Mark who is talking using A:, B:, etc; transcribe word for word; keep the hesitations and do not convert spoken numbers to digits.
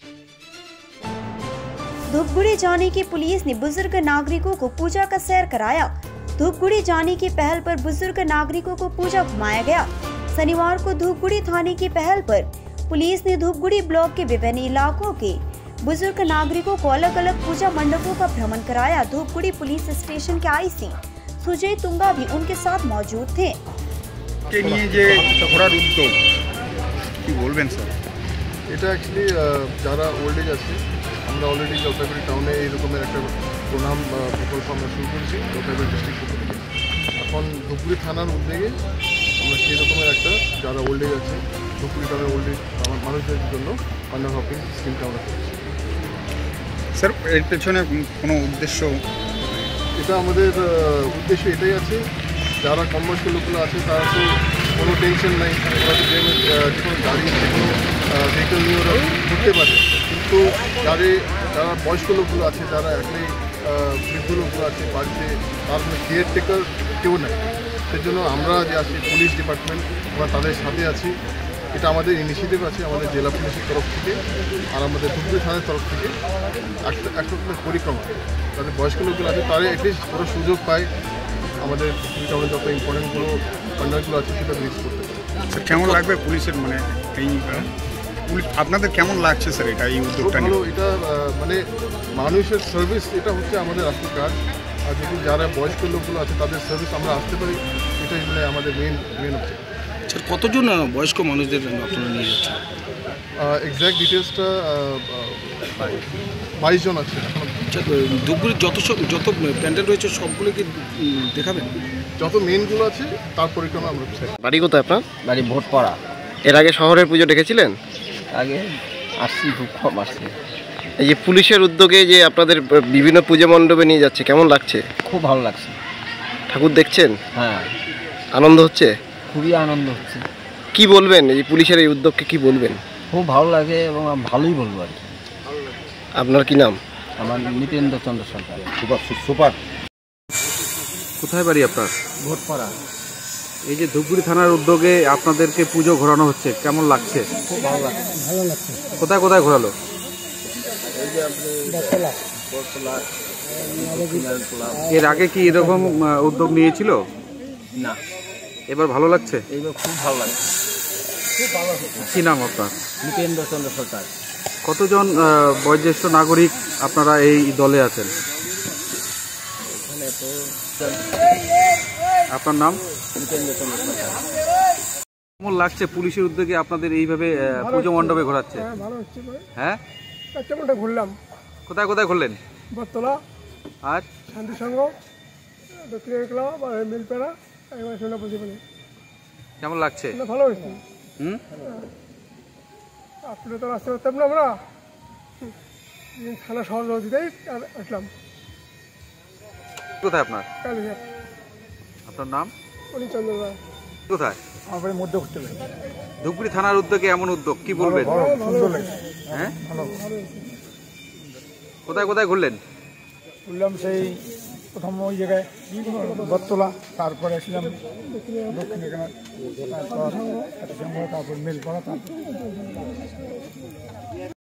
A: धूपगुड़ी जाने की पुलिस ने बुजुर्ग नागरिकों को पूजा का सैर कराया। धूपगुड़ी जाने की पहल पर बुजुर्ग नागरिकों को पूजा घुमाया गया। शनिवार को धूपगुड़ी थाने की पहल पर पुलिस ने धूपगुड़ी ब्लॉक के विभिन्न इलाकों के बुजुर्ग नागरिकों को अलग अलग पूजा मंडपों का भ्रमण कराया। धूपगुड़ी पुलिस स्टेशन के आईसी सुजय तुंगा भी उनके साथ मौजूद थे।
B: এটা অ্যাকচুয়ালি যারা ওল্ড এজ আছে আমরা অলরেডি জলপাইগুড়ি টাউনে এই রকমের একটা প্রণাম প্রকল্প আমরা শুরু করেছি জলপাইগুড়ি ডিস্ট্রিক্ট পক্ষ থেকে। এখন ধূপগুড়ি থানার উদ্যোগে আমরা সেই রকমের একটা যারা ওল্ড এজ আছে ধূপগুড়ি টাউনের ওল্ড এজ মানুষদের জন্য পান্ডা হপিং স্কিমটা আমরা করেছি।
C: স্যার এর পেছনে কোনো উদ্দেশ্য?
B: এটা আমাদের উদ্দেশ্য এটাই আছে, যারা কম বয়স্ক লোকগুলো আছে তারা তো কোনো টেনশন নাই, ওরা তো যে কোনো গাড়ি যে কোনো ভেহিকল নিয়ে ওরা ঘুরতে পারে, কিন্তু যারা যারা বয়স্ক লোকগুলো আছে যারা একলাই বৃদ্ধ লোকগুলো আছে বাড়িতে তার কোনো কেয়ারটেকার কেউ নেই, সেজন্য আমরা যে আছি পুলিশ ডিপার্টমেন্ট আমরা তাদের সাথে আছি। এটা আমাদের ইনিশিয়েটিভ আছে আমাদের জেলা পুলিশের তরফ থেকে আর আমাদের ধূপগুড়ি থানার তরফ থেকে একটা একটা পরিক্রমা যাদের বয়স্ক লোকগুলো আছে তারা অ্যাটলিস্ট ওরা সুযোগ পায় আমাদের টাউনে যত ইম্পর্টেন্টগুলো পান্ডারগুলো আছে সেটা মিস করতে পারে।
C: স্যার কেমন লাগবে পুলিশের মানে এই পুলিশ আপনাদের কেমন লাগছে স্যার এটা এই উদ্যোগটা?
B: ভালো, এটা মানে মানুষের সার্ভিস এটা হচ্ছে আমাদের আসল কাজ, আর যদি যারা বয়স্ক লোকগুলো আছে তাদের সার্ভিস আমরা আসতে পারি এটাই মানে আমাদের মেন মেন হচ্ছে।
D: স্যার কতজন বয়স্ক মানুষদের আপনারা নিয়ে যাচ্ছেন?
B: এক্স্যাক্ট ডিটেলসটা বাইশ জন আছে।
D: ধূপগুড়ির যত সব যত প্যান্ডেল রয়েছে সবগুলো কি দেখাবেন?
B: যত মেনগুলো আছে তার পরিক্রমা আমরা।
E: বাড়ি কোথায় আপনার?
F: বাড়ি ভোটপাড়া।
E: এর আগে শহরের পুজো দেখেছিলেন?
F: আগে আসছি, খুব কম আসছি।
E: এই যে পুলিশের উদ্যোগে যে আপনাদের বিভিন্ন পুজো মণ্ডপে নিয়ে যাচ্ছে কেমন লাগছে?
F: খুব ভালো লাগছে।
E: ঠাকুর দেখছেন?
F: হ্যাঁ,
E: আনন্দ হচ্ছে?
F: খুবই আনন্দ হচ্ছে।
E: কি বলবেন এই পুলিশের এই উদ্যোগকে, কি বলবেন?
F: খুব ভালো লাগে এবং ভালোই বলবো আর কি।
E: আপনার কি নাম?
F: আমার নিতেন্দ্র চন্দ্র সরকার।
E: Super super.
D: কোথায় বাড়ি আপনার?
F: ভোটপাড়া।
D: এই যে ধূপগুড়ি থানার উদ্যোগে আপনাদেরকে পুজো ঘোরানো হচ্ছে কেমন লাগছে?
F: খুব ভালো লাগছে। ভালো লাগছে।
D: কোথায় কোথায় ঘোরালো? এর আগে কি এরকম উদ্যোগ নিয়েছিল?
F: না।
D: এবার ভালো লাগছে?
F: এইবার খুব ভালো লাগছে। খুব ভালো হচ্ছে।
D: কি নাম আপনার?
F: নিতেন্দ্র চন্দ্র সরকার।
D: কতজন বয়োজ্যেষ্ঠ নাগরিক আপনারা এই দলে আছেন? আপনার নাম?
F: নিতেন্দ্র চন্দ্র সরকার।
D: কেমন লাগছে পুলিশের উদ্যোগে আপনাদের এইভাবে পুজো মণ্ডপে ঘোরাচ্ছে? হ্যাঁ,
G: ঘুরলাম।
D: কোথায় কোথায় ঘুরলেন?
G: বটতলা
D: আর
G: শান্তি সংঘ, দক্ষিণ ক্লাব আর মিলপাড়া, এবার শুনে বুঝি বলে
D: কেমন লাগছে?
G: ভালো হয়েছে।
D: হুম,
G: আপনি তো আসতে পারতাম না, আমরা থানা সহযোগিতাই আসলাম।
D: কোথায় আপনার?
G: কালীঘাট।
D: আপনার নাম?
G: অনিচন্দ্র রায়।
D: কোথায়?
G: আমার মধ্যে করতে হবে।
D: ধূপগুড়ি থানার উদ্যোগে এমন উদ্যোগ কি বলবেন? হ্যাঁ, কোথায় কোথায় ঘুরলেন?
G: ঘুরলাম সেই প্রথম ওই জায়গায় বটতলা, তারপরে আসলাম দক্ষিণ এখানে, তারপর তারপর মিলপাড়া, তারপর